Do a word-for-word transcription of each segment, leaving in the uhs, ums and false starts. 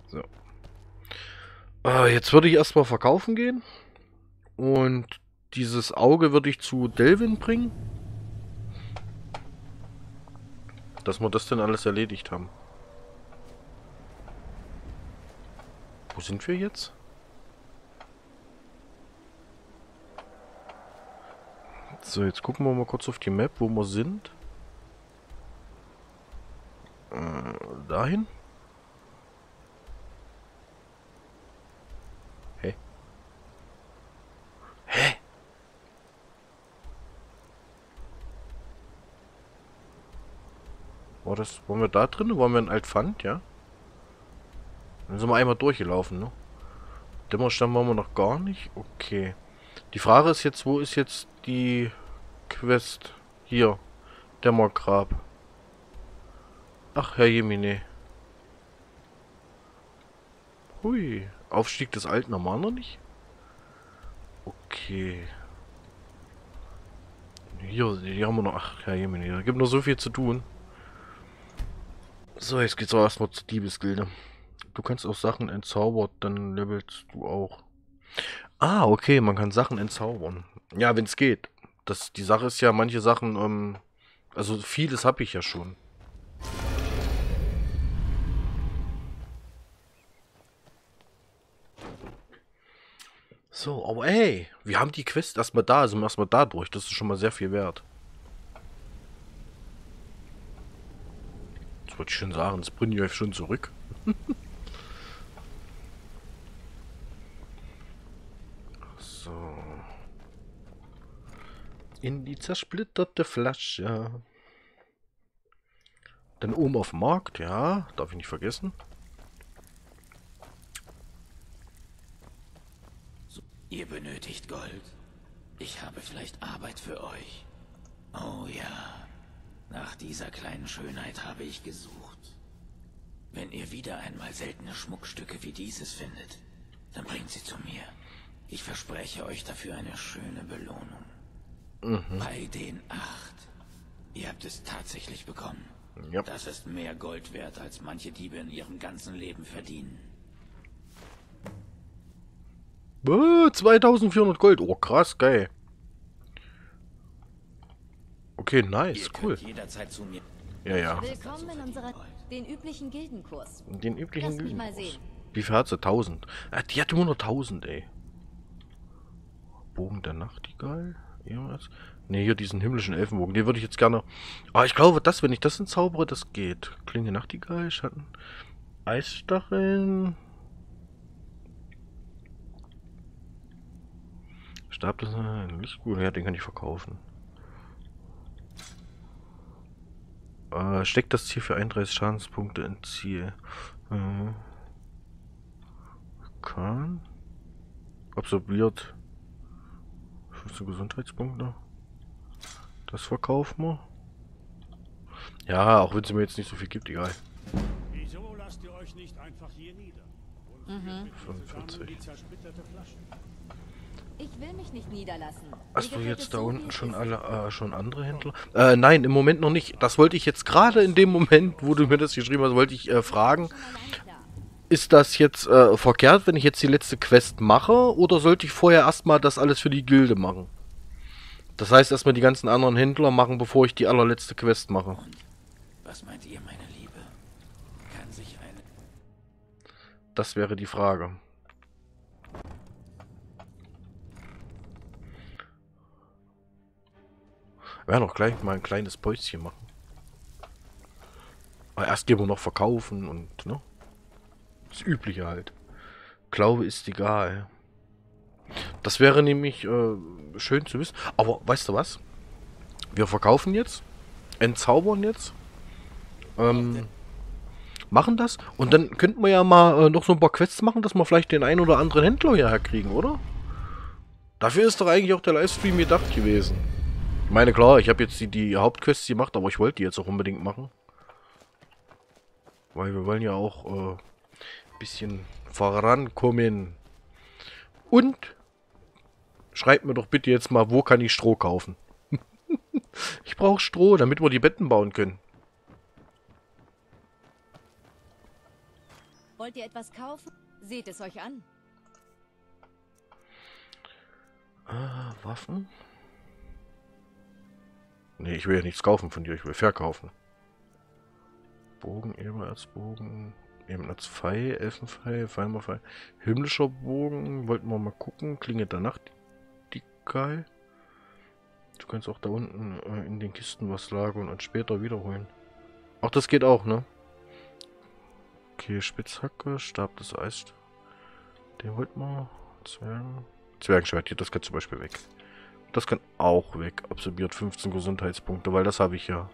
So. Äh, jetzt würde ich erstmal verkaufen gehen. Und dieses Auge würde ich zu Delvin bringen. Dass wir das dann alles erledigt haben. Wo sind wir jetzt? So, jetzt gucken wir mal kurz auf die Map, wo wir sind. Äh, dahin? Hä? Hä? War das, waren wir da drin? Waren wir in Altpfand, ja? Dann sind wir einmal durchgelaufen, ne? Dämmerstamm waren wir noch gar nicht. Okay. Die Frage ist jetzt, wo ist jetzt die Quest? Hier. Dämmergrab. Ach, Herr Jemine. Hui. Aufstieg des Alten haben wir noch nicht? Okay. Hier, die haben wir noch. Ach, Herr Jemine. Da gibt noch so viel zu tun. So, jetzt geht's auch erstmal zur Diebesgilde. Du kannst auch Sachen entzaubern, dann levelst du auch. Ah, okay, man kann Sachen entzaubern. Ja, wenn es geht. Das, die Sache ist ja, manche Sachen, ähm, also vieles habe ich ja schon. So, aber ey, wir haben die Quest erstmal da, also erstmal da durch. Das ist schon mal sehr viel wert. Das wollte ich schon sagen, das bringt euch schon zurück. So. In die zersplitterte Flasche. Dann oben auf dem Markt, ja, darf ich nicht vergessen. Ihr benötigt Gold. Ich habe vielleicht Arbeit für euch. Oh ja, nach dieser kleinen Schönheit habe ich gesucht. Wenn ihr wieder einmal seltene Schmuckstücke wie dieses findet, dann bringt sie zu mir. Ich verspreche euch dafür eine schöne Belohnung. Mhm. Bei den acht. Ihr habt es tatsächlich bekommen. Ja. Das ist mehr Gold wert, als manche Diebe in ihrem ganzen Leben verdienen. Oh, zweitausendvierhundert Gold. Oh, krass, geil. Okay, nice, Ihr cool. könnt jederzeit zu mir. Ja, ja. Willkommen in unserer, den üblichen Gildenkurs. Den üblichen Lass mich mal Gildenkurs. sehen. Wie viel hat sie? tausend. Ah, die hat immer nur tausend, ey. Bogen der Nachtigall? Irgendwas? Ne, hier diesen himmlischen Elfenbogen. Den würde ich jetzt gerne... Ah, ich glaube, das, wenn ich das entzaubere, das geht. Klinge Nachtigall, Schatten... Eisstacheln... Stab des... Nicht gut, ja, den kann ich verkaufen. Äh, steckt das Ziel für einunddreißig Schadenspunkte ins Ziel. Äh, kann... Absorbiert... fünfzehn Gesundheitspunkte. Das verkaufen wir. Ja, auch wenn es mir jetzt nicht so viel gibt, egal. Wieso lasst ihr euch nicht einfach hier nieder? Mhm. fünfundvierzig. Ich will mich nicht niederlassen. Hast Mir du gefällt jetzt es da so, wie unten es schon ist. alle, äh, schon andere Händler? Äh, nein, im Moment noch nicht. Das wollte ich jetzt gerade in dem Moment, wo du mir das geschrieben hast, wollte ich äh, fragen. Schon allein klar. Ist das jetzt äh, verkehrt, wenn ich jetzt die letzte Quest mache? Oder sollte ich vorher erstmal das alles für die Gilde machen? Das heißt, erstmal die ganzen anderen Händler machen, bevor ich die allerletzte Quest mache. Und was meint ihr, meine Liebe? Kann sich eine... Das wäre die Frage. Wir werden auch gleich mal ein kleines Päuschen machen. Aber erst gehen wir noch verkaufen und, ne? Das Übliche halt. Glaube ist egal. Das wäre nämlich äh, schön zu wissen. Aber weißt du was? Wir verkaufen jetzt. Entzaubern jetzt. Ähm, machen das. Und dann könnten wir ja mal äh, noch so ein paar Quests machen, dass wir vielleicht den einen oder anderen Händler hierher kriegen, oder? Dafür ist doch eigentlich auch der Livestream gedacht gewesen. Ich meine, klar, ich habe jetzt die, die Hauptquests gemacht, aber ich wollte die jetzt auch unbedingt machen. Weil wir wollen ja auch äh, ein bisschen vorankommen. Und schreibt mir doch bitte jetzt mal, wo kann ich Stroh kaufen? Ich brauche Stroh, damit wir die Betten bauen können. Wollt ihr etwas kaufen? Seht es euch an. Ah, Waffen? Nee, ich will ja nichts kaufen von dir, ich will verkaufen. Bogen, Ebenerzbogen, Ebenerzpfeil, Elfenpfeil, Feimerpfeil, himmlischer Bogen, wollten wir mal gucken, Klinge der Nacht, die geil. Du kannst auch da unten äh, in den Kisten was lagern und später wiederholen. Ach, das geht auch, ne? Okay, Spitzhacke, Stab des Eis. Den wollten wir. Zwergen. Zwergenschwert, hier, das kann zum Beispiel weg. Das kann auch weg. Absorbiert fünfzehn Gesundheitspunkte, weil das habe ich ja.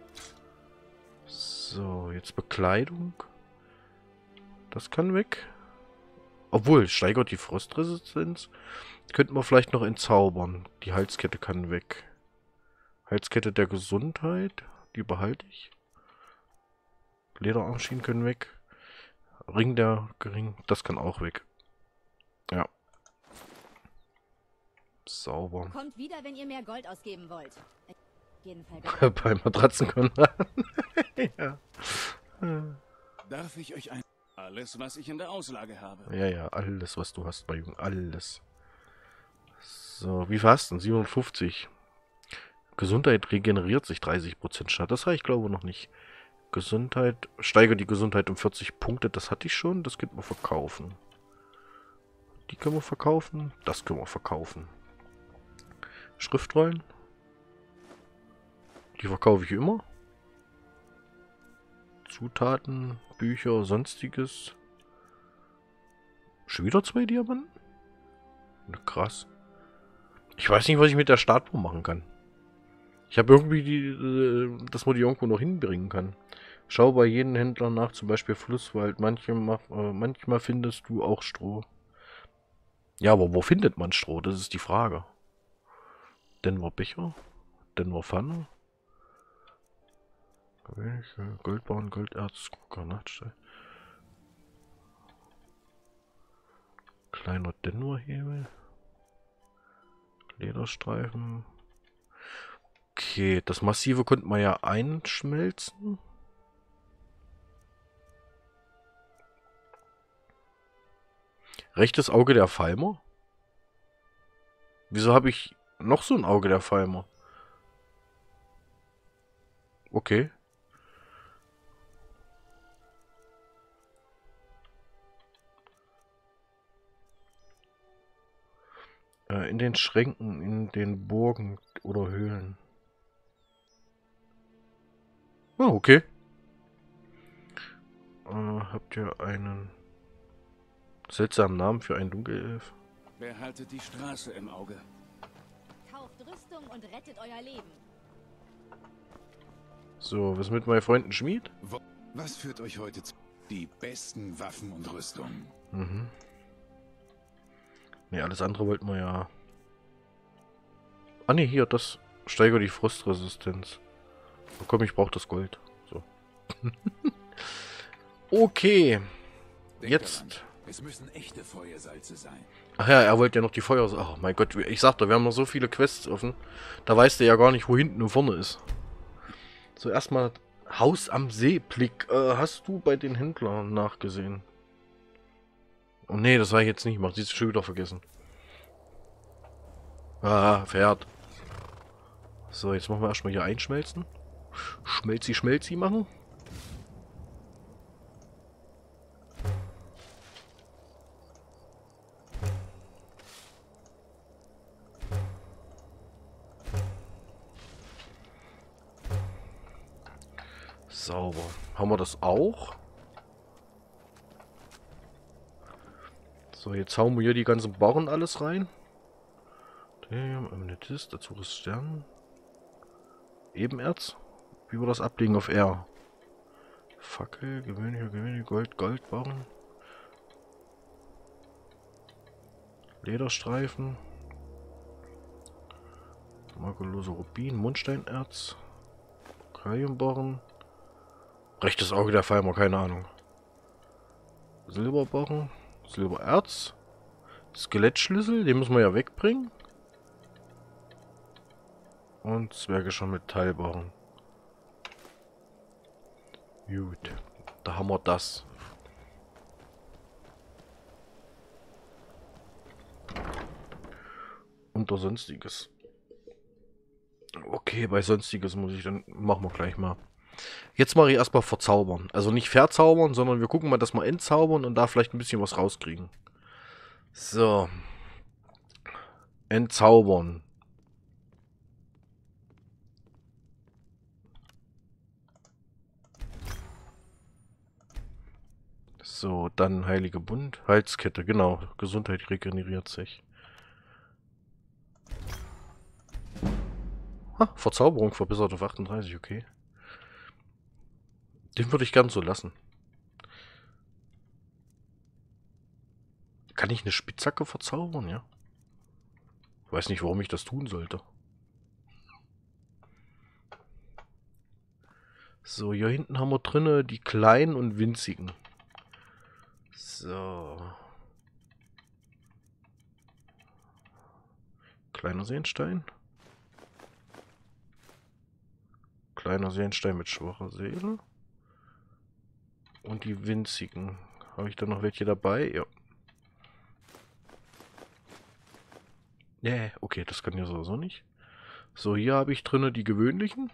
So, jetzt Bekleidung. Das kann weg. Obwohl, steigert die Frostresistenz. Könnten wir vielleicht noch entzaubern. Die Halskette kann weg. Halskette der Gesundheit. Die behalte ich. Lederarmschienen können weg. Ring der Gering. Das kann auch weg. Ja. Sauber. Kommt wieder, wenn ihr mehr Gold ausgeben wollt. Auf jeden Fall. Bei Matratzenkonrad. Ja. Darf ich euch ein... Alles, was ich in der Auslage habe. Ja, ja, alles, was du hast, mein Junge. Alles. So, wie viel hast du denn? siebenundfünfzig. Gesundheit regeneriert sich dreißig Prozent statt. Das habe ich glaube noch nicht. Gesundheit, steigert die Gesundheit um vierzig Punkte. Das hatte ich schon. Das könnten wir verkaufen. Die können wir verkaufen. Das können wir verkaufen. Schriftrollen. Die verkaufe ich immer. Zutaten, Bücher, sonstiges. Schon wieder zwei Diamanten? Krass. Ich weiß nicht, was ich mit der Startbohr machen kann. Ich habe irgendwie die, äh, dass man die irgendwo noch hinbringen kann. Schau bei jedem Händler nach, zum Beispiel Flusswald. Manchmal, äh, manchmal findest du auch Stroh. Ja, aber wo findet man Stroh? Das ist die Frage. Denver Becher? Denver Pfanne? Goldbarren, Golderz, Nachtstein. Kleiner Denver-Hebel. Lederstreifen. Okay, das Massive konnte man ja einschmelzen. Rechtes Auge der Falmer? Wieso habe ich noch so ein Auge der Falmer? Okay. Äh, in den Schränken, in den Burgen oder Höhlen. Oh, okay. Äh, habt ihr einen seltsamen Namen für einen Dunkelelf? Behaltet die Straße im Auge. Kauft Rüstung und rettet euer Leben. So, was mit meinen Freunden Schmied? Was führt euch heute zu? Die besten Waffen und Rüstungen. Mhm. Ne, alles andere wollten wir ja... Ah ne, hier, das steigert die Frostresistenz. Oh, komm, ich brauche das Gold. So. Okay. Denkt Jetzt... daran, es müssen echte Feuersalze sein. Ach ja, er wollte ja noch die Feuer... Oh mein Gott, ich sagte, wir haben noch so viele Quests offen. Da weißt du ja gar nicht, wo hinten und vorne ist. So, erstmal Haus am Seeblick. Äh, hast du bei den Händlern nachgesehen? Oh nee, das war ich jetzt nicht gemacht. Siehst du, schon wieder vergessen. Ah, Pferd. So, jetzt machen wir erstmal hier einschmelzen. Schmelzi, schmelzi machen. Sauber. Haben wir das auch? So, jetzt hauen wir hier die ganzen Barren alles rein. Amethyst, dazu ist Stern. Ebenerz. Wie wir das ablegen auf R. Fackel, gewöhnlicher, gewöhnlicher Gold, Goldbarren. Lederstreifen. Makellose Rubin, Mundsteinerz. Kaliumbarren. Rechtes Auge der Falmer, keine Ahnung. Silberbarren. Silbererz. Skelettschlüssel, den müssen wir ja wegbringen. Und zwergischer Metallbarren. Gut, da haben wir das. unter Sonstiges. Okay, bei Sonstiges muss ich dann... Machen wir gleich mal. Jetzt mache ich erstmal verzaubern. Also nicht verzaubern, sondern wir gucken mal, dass wir entzaubern und da vielleicht ein bisschen was rauskriegen. So. Entzaubern. So, dann Heilige Bund. Heilskette, genau. Gesundheit regeneriert sich. Ha, Verzauberung verbessert auf achtunddreißig, okay. Den würde ich gern so lassen. Kann ich eine Spitzhacke verzaubern, ja? Ich weiß nicht, warum ich das tun sollte. So, hier hinten haben wir drinne die kleinen und winzigen. So. Kleiner Seenstein. Kleiner Seenstein mit schwacher Seele. Und die winzigen. Habe ich da noch welche dabei? Ja. Nee, okay, das kann ja sowieso nicht. So, hier habe ich drinne die gewöhnlichen.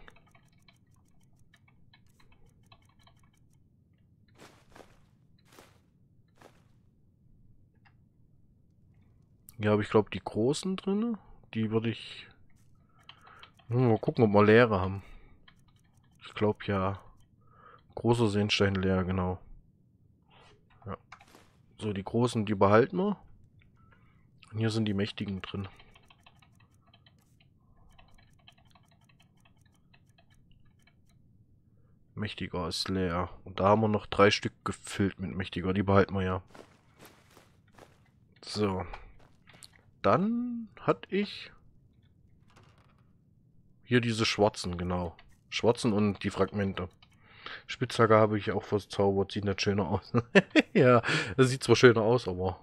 Hier habe ich, glaube ich, die großen drinne. Die würde ich... Hm, mal gucken, ob wir leere haben. Ich glaube ja... Großer Seenstein leer, genau. Ja. So, die großen, die behalten wir. Und hier sind die mächtigen drin. Mächtiger ist leer. Und da haben wir noch drei Stück gefüllt mit mächtiger. Die behalten wir ja. So. Dann hatte ich hier diese schwarzen, genau. Schwarzen und die Fragmente. Spitzhacke habe ich auch verzaubert. Sieht nicht schöner aus. Ja, das sieht zwar schöner aus, aber...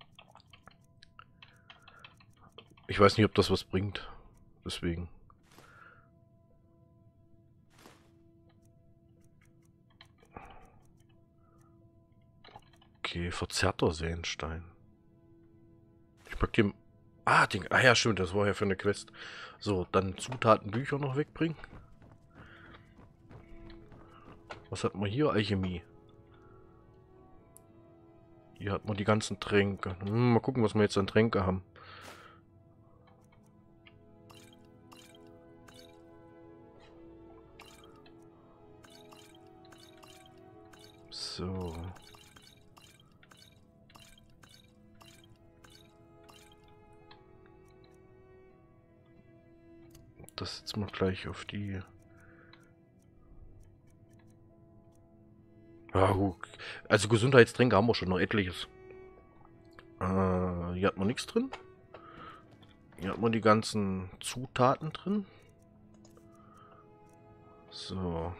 Ich weiß nicht, ob das was bringt. Deswegen. Okay, verzerrter Seenstein. Ich pack den... Ah, den... Ah ja, stimmt, das war ja für eine Quest. So, dann Zutatenbücher noch wegbringen. Was hat man hier? Alchemie. Hier hat man die ganzen Tränke. Hm, mal gucken, was wir jetzt an Tränke haben. So. Das setzen wir gleich auf die... Ja, gut. Also Gesundheitstränke haben wir schon noch etliches. Äh, hier hat man nichts drin. Hier hat man die ganzen Zutaten drin. So.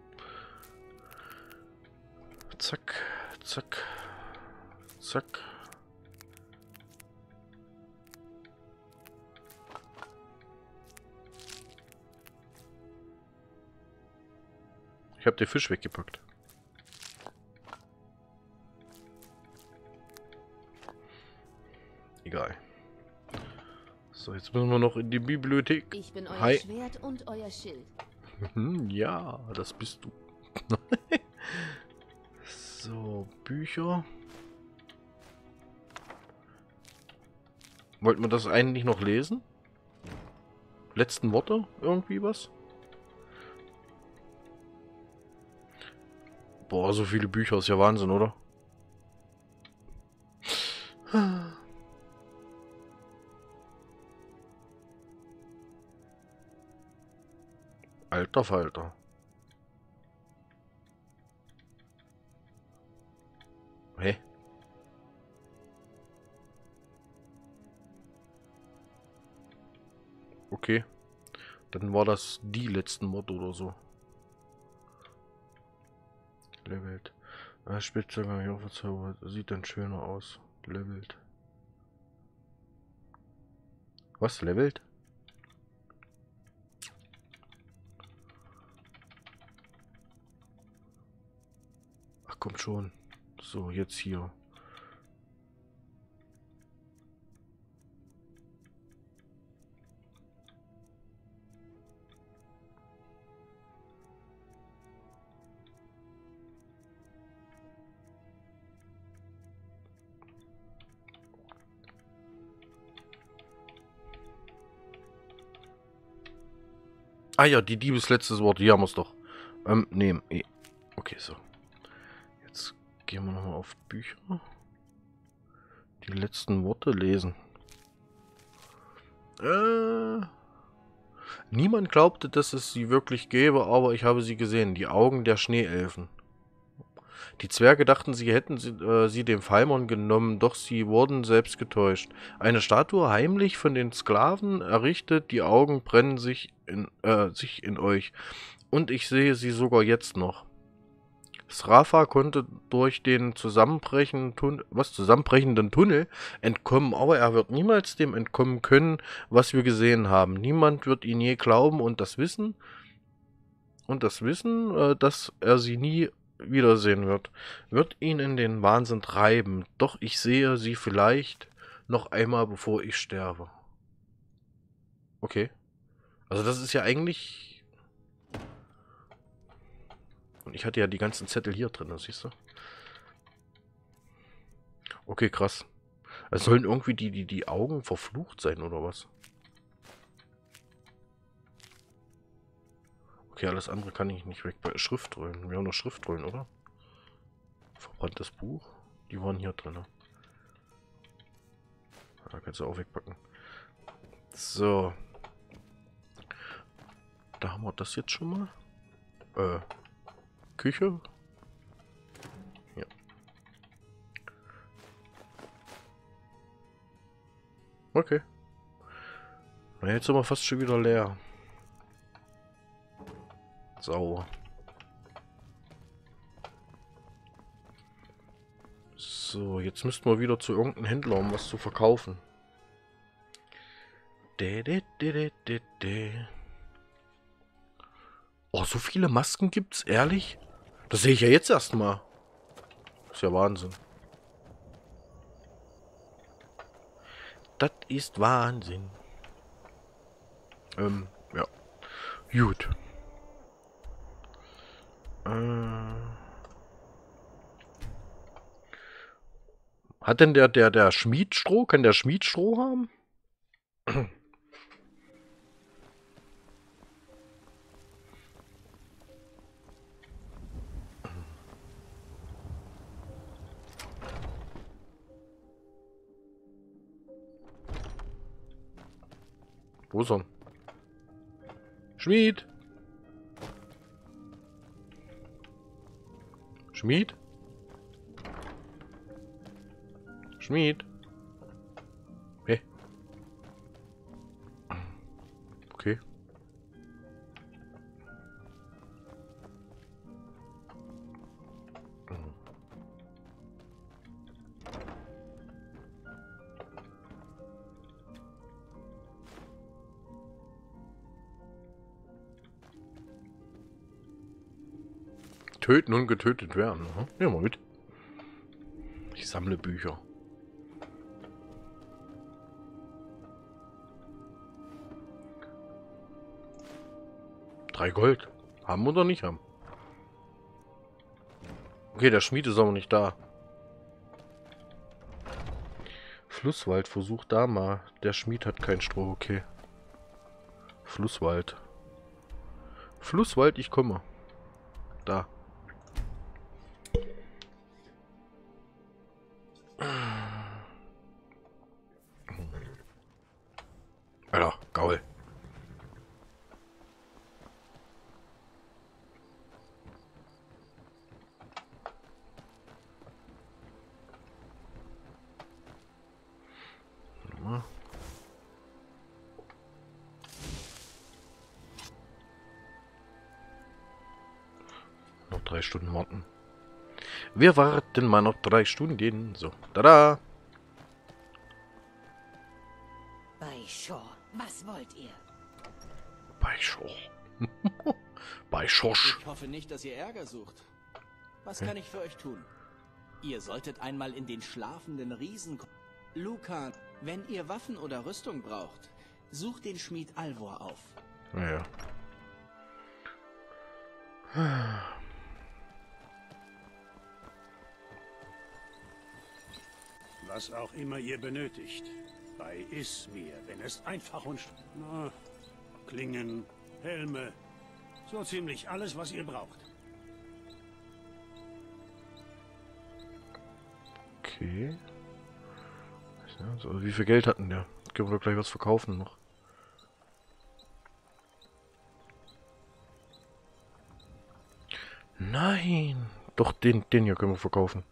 Zack, zack, zack. Ich habe den Fisch weggepackt. Egal. So, jetzt müssen wir noch in die Bibliothek. Ich bin euer Hi. Schwert und euer Schild. Ja, das bist du. So, Bücher. Wollten wir das eigentlich noch lesen? Letzten Worte? Irgendwie was? Boah, so viele Bücher ist ja Wahnsinn, oder? Alter Falter. Hä? Okay. Dann war das die letzten Mod oder so. Levelt. Ah, Spitzhacke habe ich auch verzaubert. Sieht dann schöner aus. Levelt. Was? Levelt? Ach, kommt schon. So, jetzt hier. Ah ja, die Diebes letztes Wort. Hier haben wir es doch. Ähm, nehmen. E. Okay, so. Jetzt gehen wir nochmal auf Bücher. Die letzten Worte lesen. Äh... Niemand glaubte, dass es sie wirklich gäbe, aber ich habe sie gesehen. Die Augen der Schneeelfen. Die Zwerge dachten, sie hätten sie, äh, sie dem Falmon genommen, doch sie wurden selbst getäuscht. Eine Statue, heimlich von den Sklaven errichtet, die Augen brennen sich in, äh, sich in euch. Und ich sehe sie sogar jetzt noch. Srafa konnte durch den zusammenbrechenden, Tun was, zusammenbrechenden Tunnel entkommen, aber er wird niemals dem entkommen können, was wir gesehen haben. Niemand wird ihn je glauben und das Wissen, und das Wissen, äh, dass er sie nie wiedersehen wird, wird ihn in den Wahnsinn treiben. Doch ich sehe sie vielleicht noch einmal, bevor ich sterbe. Okay. Also das ist ja eigentlich... Und ich hatte ja die ganzen Zettel hier drin, siehst du? Okay, krass. Es sollen irgendwie die, die, die Augen verflucht sein, oder was? Okay, alles andere kann ich nicht weg. Schriftrollen. Wir haben noch Schriftrollen, oder? Verbranntes Buch. Die waren hier drin. Da kannst du auch wegpacken. So. Da haben wir das jetzt schon mal. Äh. Küche. Ja. Okay. Na, jetzt sind wir fast schon wieder leer. Sauber. So, jetzt müssten wir wieder zu irgendeinem Händler, um was zu verkaufen. De, de, de, de, de, de. Oh, so viele Masken gibt's, ehrlich? Das sehe ich ja jetzt erstmal. Ist ja Wahnsinn. Das ist Wahnsinn. Ähm, ja. Gut. Äh. Hat denn der, der, der Schmied Stroh? Kann der Schmied Stroh haben? Wo ist er? Schmied! Schmied? Schmied? Hey. Okay. Töten und getötet werden. Ja, mal mit. Ich sammle Bücher. Drei Gold. Haben oder nicht haben? Okay, der Schmied ist aber nicht da. Flusswald, versuch da mal. Der Schmied hat kein Stroh, okay. Flusswald. Flusswald, ich komme. Da. Alter, Gaul. Noch drei Stunden warten. Wir warten mal noch drei Stunden. So, tada! Bei Shaw, was wollt ihr? Bei Shaw. Bei Schosch. Ich hoffe nicht, dass ihr Ärger sucht. Was kann ich für euch tun? Ihr solltet einmal in den schlafenden Riesen... Lucan, wenn ihr Waffen oder Rüstung braucht, sucht den Schmied Alvor auf. Ja. Was auch immer ihr benötigt. Bei Ismir, wenn es einfach und... Na, Klingen, Helme. So ziemlich alles, was ihr braucht. Okay. Also, wie viel Geld hatten der? Können wir doch gleich was verkaufen noch. Nein! Doch, den, den hier können wir verkaufen.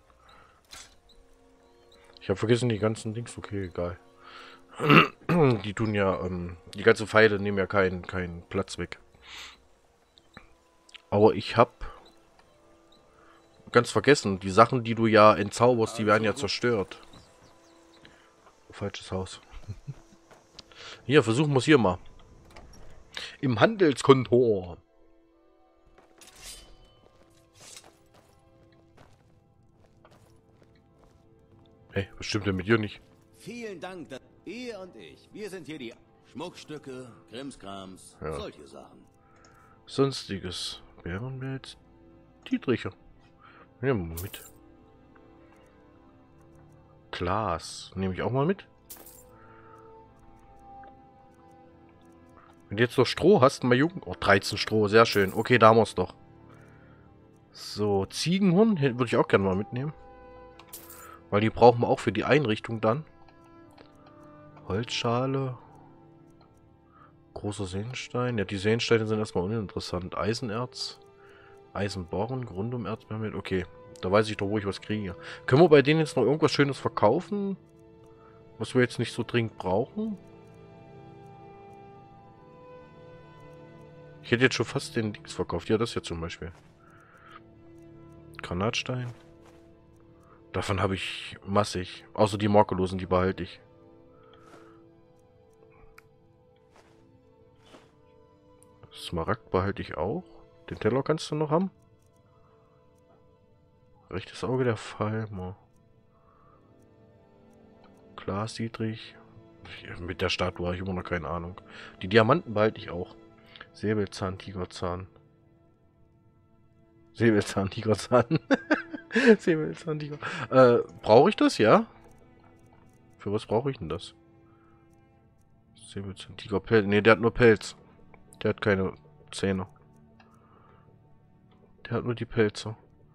Ich habe vergessen die ganzen Dings. Okay, egal. Die tun ja, ähm, die ganzen Pfeile nehmen ja keinen keinen Platz weg. Aber ich habe ganz vergessen, die Sachen, die du ja entzauberst, die werden ja zerstört. Falsches Haus. Hier, versuchen wir es hier mal. Im Handelskontor. Hey, was stimmt denn mit dir nicht? Vielen Dank, dass ihr und ich, wir sind hier die Schmuckstücke, Krimskrams, Ja. solche Sachen. Sonstiges. Bärenbild. Dietriche. Nehmen wir mal mit. Glas. Nehme ich auch mal mit. Wenn du jetzt noch Stroh hast, mal Jugend. Oh, dreizehn Stroh, sehr schön. Okay, da haben wir es doch. So, Ziegenhorn hier würde ich auch gerne mal mitnehmen. Weil die brauchen wir auch für die Einrichtung dann. Holzschale. Großer Seenstein. Ja, die Seensteine sind erstmal uninteressant. Eisenerz. Eisenbohren, Grundumerz. Okay, da weiß ich doch, wo ich was kriege. Können wir bei denen jetzt noch irgendwas Schönes verkaufen? Was wir jetzt nicht so dringend brauchen? Ich hätte jetzt schon fast den Dings verkauft. Ja, das hier zum Beispiel. Granatstein. Davon habe ich massig. Außer die Makellosen, die behalte ich. Smaragd behalte ich auch. Den Teller kannst du noch haben. Rechtes Auge der Falmer. Glas, Dietrich. Mit der Statue habe ich immer noch keine Ahnung. Die Diamanten behalte ich auch. Säbelzahn, Tigerzahn. Säbelzahn, Tigerzahn. Säbelzahn, Tiger. Äh, brauche ich das? Ja? Für was brauche ich denn das? Säbelzahn, Tiger, Pelz. Ne, der hat nur Pelz. Der hat keine Zähne. Der hat nur die Pelze.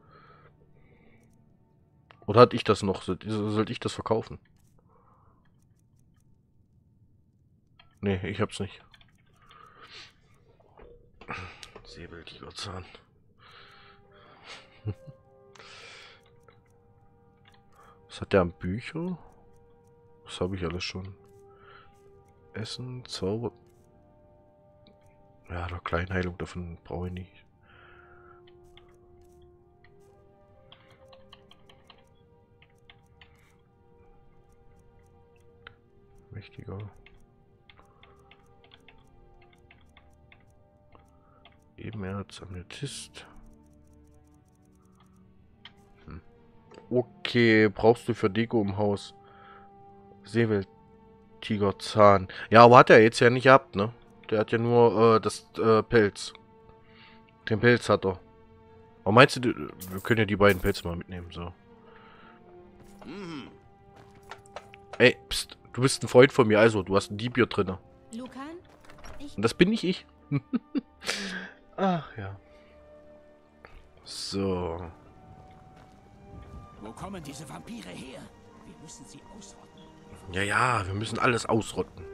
Oder hatte ich das noch? Sollte ich das verkaufen? Nee, ich hab's nicht. Säbeltigerzahn. Was hat der an Bücher? Das habe ich alles schon. Essen, Zauber. Ja, eine Kleinheilung davon brauche ich nicht. Mächtiger. Ebenerz, Amethyst. Hm. Okay, brauchst du für Deko im Haus. Säbeltigerzahn. Ja, aber hat er jetzt ja nicht gehabt, ne? Der hat ja nur äh, das äh, Pelz. Den Pelz hat er. Aber meinst du, wir können ja die beiden Pelze mal mitnehmen, so. Mhm. Ey, pst, du bist ein Freund von mir, also, du hast ein Dieb hier drin. Lukan? Ich... Und das bin nicht ich. Ach, ja. So. Wo kommen diese Vampire her? Wir müssen sie ausrotten. Ja, ja, wir müssen alles ausrotten.